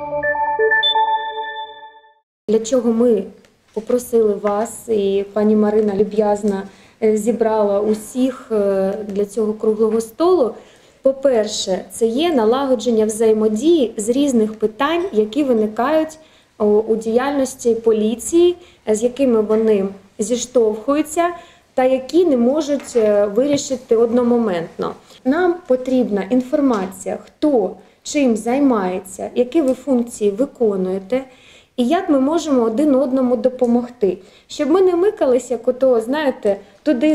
Для чого ми попросили вас, і пані Марина люб'язно зібрала усіх для цього круглого столу. По-перше, це є налагодження взаємодії з різних питань, які виникають у діяльності поліції, з якими вони зіштовхуються та які не можуть вирішити одномоментно. Нам потрібна інформація, хто чим займається, які ви функції виконуєте, і як ми можемо один одному допомогти. Щоб ми не микалися, як ото, знаєте, туди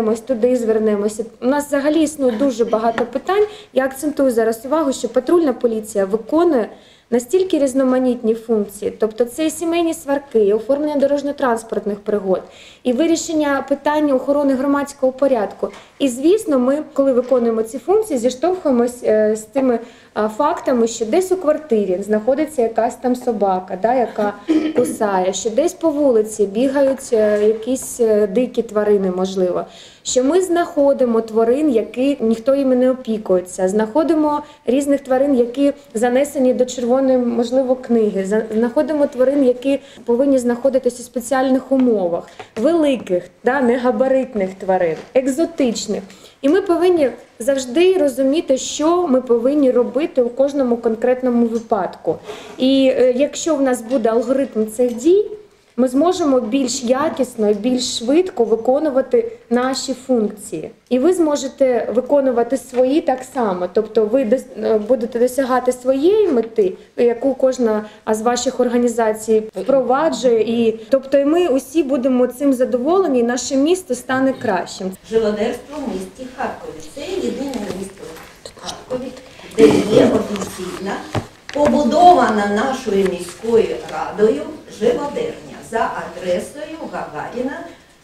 звернемося. У нас взагалі існує дуже багато питань. Я акцентую зараз увагу, що патрульна поліція виконує настільки різноманітні функції, тобто це і сімейні сварки, і оформлення дорожньо-транспортних пригод, і вирішення питання охорони громадського порядку. І, звісно, ми, коли виконуємо ці функції, зіштовхуємося з тими фактами, що десь у квартирі знаходиться якась там собака, яка кусає, що десь по вулиці бігають якісь дикі тварини, можливо, що ми знаходимо тварин, які ніхто їми не опікується, знаходимо різних тварин, які занесені до червоної, можливо, книги, знаходимо тварин, які повинні знаходитися у спеціальних умовах, великих, негабаритних тварин, екзотичних. І ми повинні завжди розуміти, що ми повинні робити у кожному конкретному випадку. І якщо в нас буде алгоритм цих дій, ми зможемо більш якісно і більш швидко виконувати наші функції. І ви зможете виконувати свої так само. Тобто ви будете досягати своєї мети, яку кожна з ваших організацій впроваджує. Тобто і ми усі будемо цим задоволені, і наше місто стане кращим. Живодерство в місті Харкові. Це єдине місто в Харкові, де є офіційна, побудована нашою міською радою живодерня за адресою Гагаріна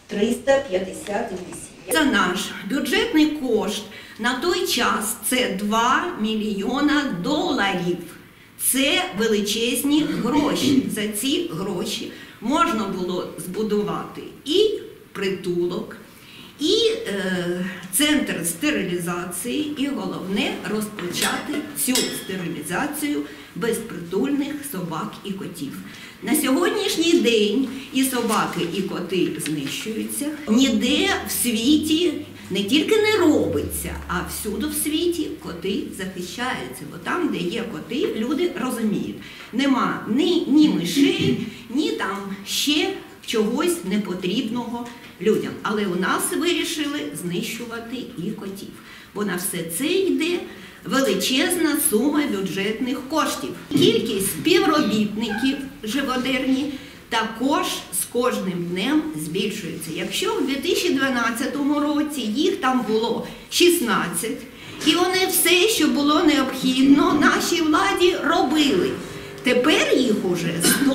358. Це наш бюджетний кошт на той час – це 2 мільйона доларів. Це величезні гроші. За ці гроші можна було збудувати і притулок, і центр стерилізації, і головне – розпочати цю стерилізацію безпритульних собак і котів. На сьогоднішній день і собаки, і коти знищуються. Ніде в світі не тільки не робиться, а всюди в світі коти захищаються. Бо там, де є коти, люди розуміють, нема ні мишей, ні там ще чогось непотрібного людям. Але у нас вирішили знищувати і котів. Бо на все це йде величезна сума бюджетних коштів. Кількість співробітників живодерні також з кожним днем збільшується. Якщо в 2012 році їх там було 16, і вони все, що було необхідно, нашій владі робили. Тепер їх уже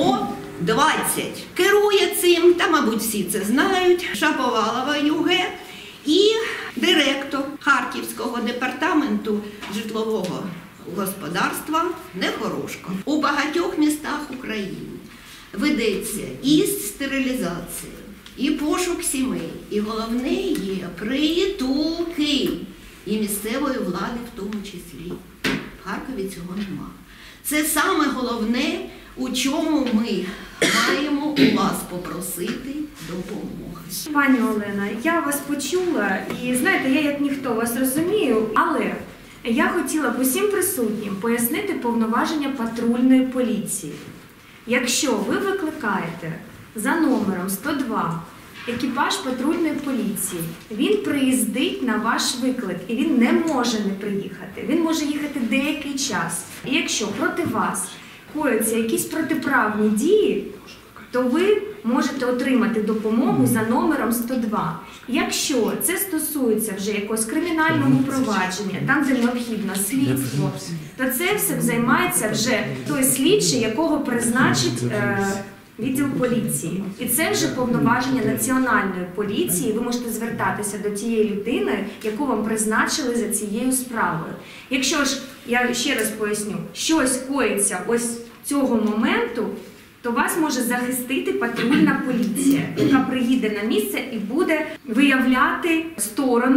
120. Керує цим, та, мабуть, всі це знають, Шаповалова ЮГЕ і директор Харківського департаменту житлового господарства Нехорошко. У багатьох містах України ведеться і стерилізація, і пошук сімей, і головне є притулки, і місцевої влади в тому числі. В Харкові цього нема. Це саме головне, у чому ми маємо у вас попросити допомоги. Пані Олена, я вас почула і, знаєте, я як ніхто вас розумію, але я хотіла б усім присутнім пояснити повноваження патрульної поліції. Якщо ви викликаєте за номером 102 екіпаж патрульної поліції, він приїздить на ваш виклик і він не може не приїхати. Він може їхати деякий час. І якщо проти вас кояться якісь протиправні дії, то ви можете отримати допомогу за номером 102. Якщо це стосується вже якогось кримінального провадження, там, де необхідно слідство, то це все займається вже той слідчий, якого призначить відділ поліції. І це вже повноваження Національної поліції. Ви можете звертатися до тієї людини, яку вам призначили за цією справою. Якщо ж, я ще раз поясню, щось коїться ось цього моменту, то вас може захистити патрульна поліція, яка приїде на місце і буде виявляти сторони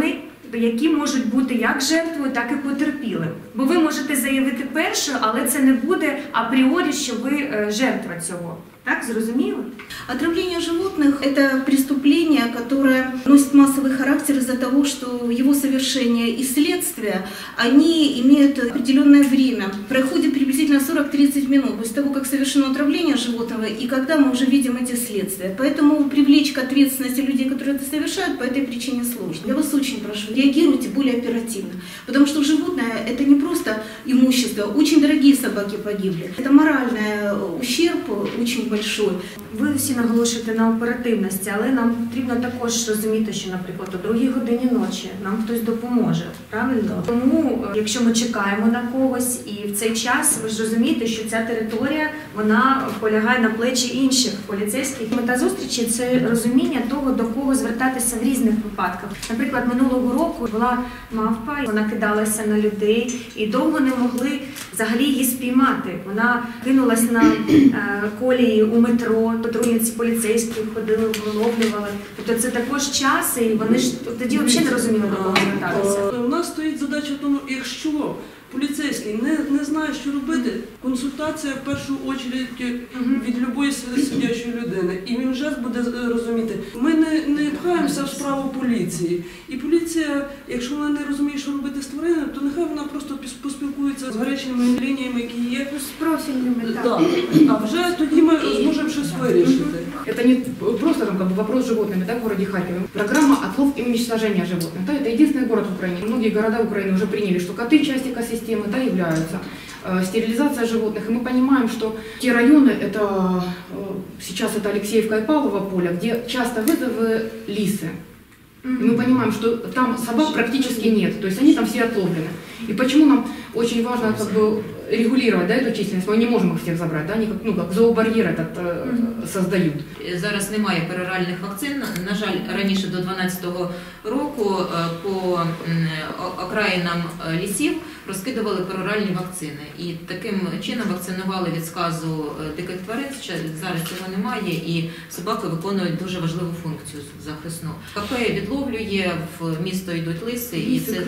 які можуть бути як жертвою, так і потерпілим. Бо ви можете заявити першою, але це не буде апріорі, що ви жертва цього. Так, зрозуміло? Отравление животных – это преступление, которое носит массовый характер из-за того, что его совершение и следствие, они имеют определенное время. Проходит приблизительно 40-30 минут после того, как совершено отравление животного, и когда мы уже видим эти следствия. Поэтому привлечь к ответственности людей, которые это совершают, по этой причине сложно. Я вас очень прошу, реагируйте более оперативно, потому что животное – это не просто имущество, очень дорогие собаки погибли. Это моральный ущерб очень большой. Ви всі наголошуєте на оперативності, але нам потрібно також розуміти, що, наприклад, о 2 годині ночі нам хтось допоможе, правильно? Тому, якщо ми чекаємо на когось і в цей час, ви ж розумієте, що ця територія, вона полягає на плечі інших поліцейських. Мета зустрічі – це розуміння того, до кого звертатися в різних випадках. Наприклад, минулого року була мавпа, вона кидалася на людей і довго не могли взагалі її спіймати. Вона кинулась на колії у метро, патрульниці поліцейські ходили, виловлювали. Тобто це також час, і вони ж тоді взагалі не розуміли, до кого звертатися. У нас стоїть задача в тому, якщо поліцейський не знає, що робити, консультація в першу чергу від будь-якої сидячої людини. І він вже буде розуміти. Ми не пхаємося в справу поліції. І поліція, якщо вона не розуміє, що робити з тваринами, то нехай вона просто поспілкується з гарячими лініями, які є. З профільними, так. Да. А вже тоді ми зможемо щось вирішити. Это не просто там, как бы, вопрос с животными, да, в городе Харькове. Программа «Отлов и уничтожение животных». Да, это единственный город в Украине. Многие города Украины уже приняли, что коты часть экосистемы, да, являются. Стерилизация животных. И мы понимаем, что те районы, это сейчас это Алексеевка и Павлово поле, где часто вызовы лисы. И мы понимаем, что там собак практически нет, то есть они там все отловлены. И почему нам очень важно как бы регулировать, да, эту численность, мы не можем их всех забрать, да, они как зообарьер этот создают. Зараз немає пероральних вакцин. На жаль, раніше до 2012 року по окраїнам лісів розкидували пероральні вакцини. І таким чином вакцинували від сказу диких тварин. Зараз цього немає, і собаки виконують дуже важливу функцію захисну. КП відловлює, в місто йдуть лиси, і це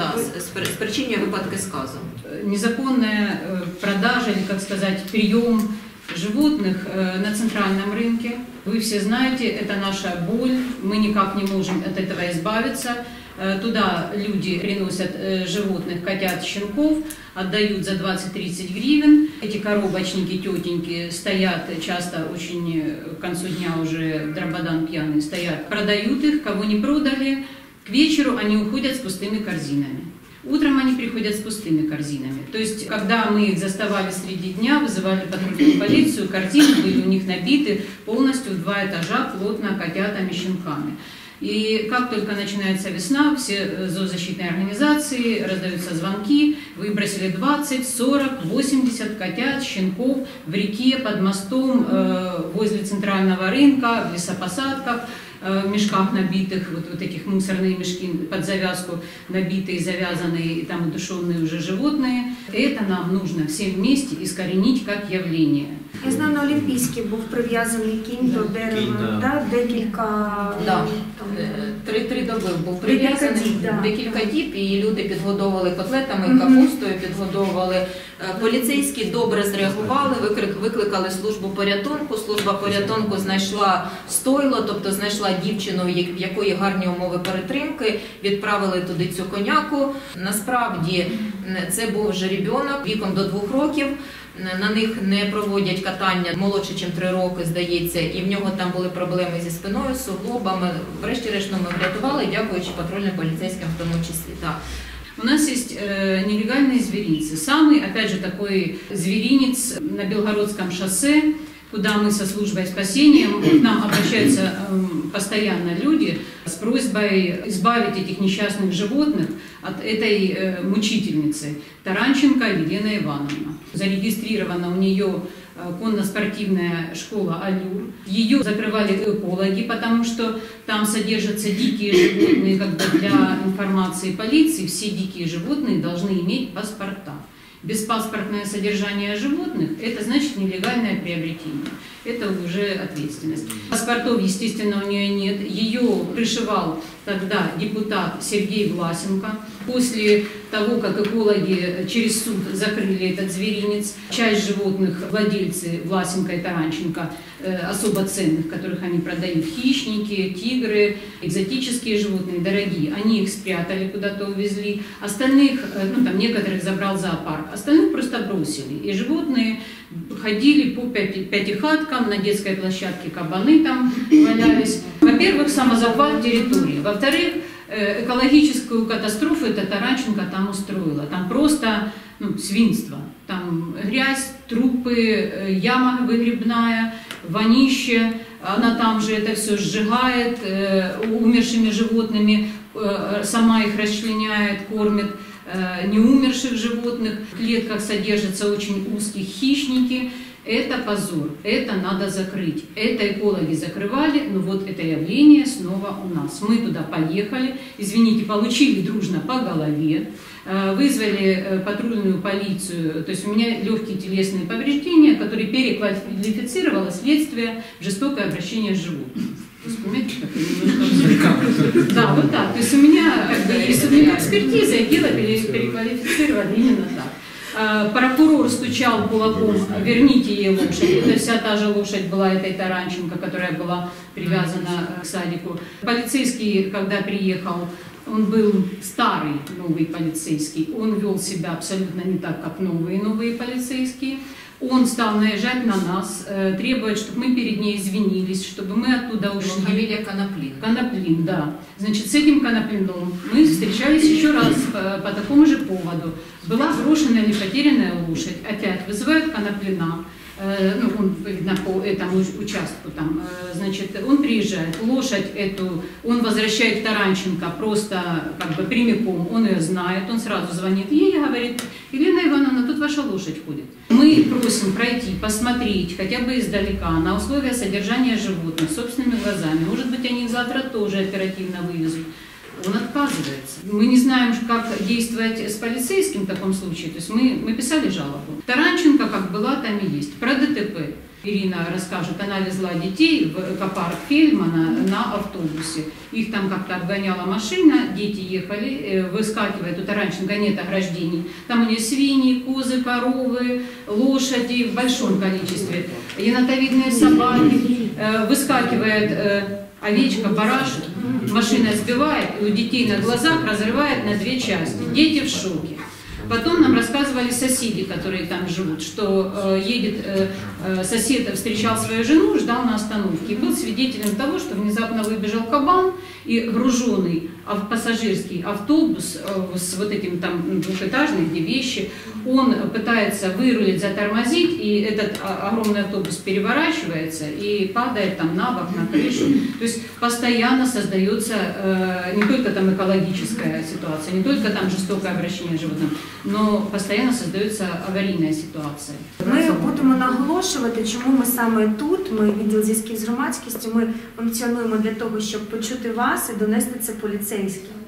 спричинює випадки сказу. Незаконная продажа, или, как сказать, прием животных на центральном рынке. Вы все знаете, это наша боль, мы никак не можем от этого избавиться. Туда люди приносят животных, котят, щенков, отдают за 20-30 гривен. Эти коробочники, тетеньки стоят, часто очень к концу дня уже дрободан пьяный стоят, продают их, кого не продали. К вечеру они уходят с пустыми корзинами. Утром они приходят с пустыми корзинами. То есть, когда мы их заставали среди дня, вызывали патрульную полицию, корзины были у них набиты полностью в 2 этажа, плотно котятами, щенками. И как только начинается весна, все зоозащитные организации, раздаются звонки, выбросили 20, 40, 80 котят, щенков в реке, под мостом, возле центрального рынка, в лесопосадках, в мешках набитых, вот таких мусорные мешки под завязку, набитые, завязанные, и там удушенные уже животные. Это нам нужно всем вместе искоренить как явление. Я знаю, на Олімпійській був прив'язаний кінь до дерева, да, декілька... Да. 3 доби був прив'язаний, декілька діб, і люди підгодовували котлетами, капустою, підгодовували. Поліцейські добре зреагували, викликали службу порятунку. Служба порятунку знайшла стойло, тобто знайшла дівчину, в якої гарні умови перетримки, відправили туди цю коняку. Насправді це був жеребьонок віком до 2 років. На них не проводять катання молодше, ніж 3 роки, здається, і в нього там були проблеми зі спиною, суглобами. Врешті-решт ми врятували, дякуючи патрульно-поліцейським в тому числі. Так. У нас есть нелегальные зверинцы. Самый, опять же, такой зверинец на Белгородском шоссе, куда мы со службой спасения, к нам обращаются постоянно люди с просьбой избавить этих несчастных животных от этой мучительницы. Таранченко Елена Ивановна. Зарегистрирована у нее конно-спортивная школа «Алюр». Ее закрывали экологи, потому что там содержатся дикие животные. Как бы для информации полиции все дикие животные должны иметь паспорта. Беспаспортное содержание животных – это значит нелегальное приобретение. Это уже ответственность. Паспортов, естественно, у нее нет. Ее пришивал тогда депутат Сергей Власенко. После того, как экологи через суд закрыли этот зверинец, часть животных владельцы Власенко и Таранченко, особо ценных, которых они продают, хищники, тигры, экзотические животные, дорогие, они их спрятали, куда-то увезли. Остальных, ну там некоторых забрал зоопарк, остальных просто бросили. И животные ходили по пятихаткам, на детской площадке кабаны там валялись. Во-первых, самозахват территории. Во-вторых, экологическую катастрофу эта Таранченко там устроила. Там просто свинство. Там грязь, трупы, яма выгребная, вонище. Она там же это все сжигает умершими животными, сама их расчленяет, кормит. Неумерших животных, в клетках содержатся очень узкие хищники. Это позор, это надо закрыть. Это экологи закрывали, но вот это явление снова у нас. Мы туда поехали, извините, получили дружно по голове, вызвали патрульную полицию, то есть у меня легкие телесные повреждения, которые переквалифицировало следствие в жестокое обращение с животными. То есть, понимаете, как да, вот так. То есть у меня как бы есть экспертиза, и дело переквалифицировали именно так. Прокурор стучал кулаком: верните ей лошадь. Это вся та же лошадь была этой Таранченко, которая была привязана к садику. Полицейский, когда приехал, он был старый новый полицейский, он вел себя абсолютно не так, как новые полицейские. Он стал наезжать на нас, требовать, чтобы мы перед ней извинились, чтобы мы оттуда ушли. Фамилия Коноплин. Коноплин, да. Значит, с этим Коноплином мы встречались еще раз по такому же поводу. Была брошенная или потерянная лошадь. Опять вызывают Коноплина. Ну, он, видно, по этому участку там, значит, он приезжает, лошадь эту, он возвращает Таранченко просто как бы прямиком, он ее знает, он сразу звонит ей и говорит: Елена Ивановна, тут ваша лошадь ходит. Мы просим пройти, посмотреть, хотя бы издалека, на условия содержания животных, собственными глазами. Может быть, они их завтра тоже оперативно вывезут. Он отказывается. Мы не знаем, как действовать с полицейским в таком случае. То есть мы писали жалобу. Таранченко как была, там и есть. Про ДТП Ирина расскажет. Она везла детей в экопарк Фельдмана на автобусе. Их там как-то обгоняла машина, дети ехали, выскакивает, у Таранченко нет ограждений. Там у нее свиньи, козы, коровы, лошади в большом количестве. Енотовидные собаки. Выскакивает овечка, барашек, машина сбивает, и у детей на глазах разрывает на две части. Дети в шоке. Потом нам рассказывали соседи, которые там живут, что сосед встречал свою жену, ждал на остановке. И был свидетелем того, что внезапно выбежал кабан, и груженный пассажирский автобус с вот этим там двухэтажным, где вещи, он пытается вырулить, затормозить, и этот огромный автобус переворачивается и падает там на бок, на крышу. То есть постоянно создается не только там экологическая ситуация, не только там жестокое обращение с животным, но постоянно создается аварійна ситуація. Ми будемо наголошувати, чому ми саме тут, ми відділ зв'язків з громадськістю, ми функціонуємо для того, щоб почути вас і донести це поліцейським.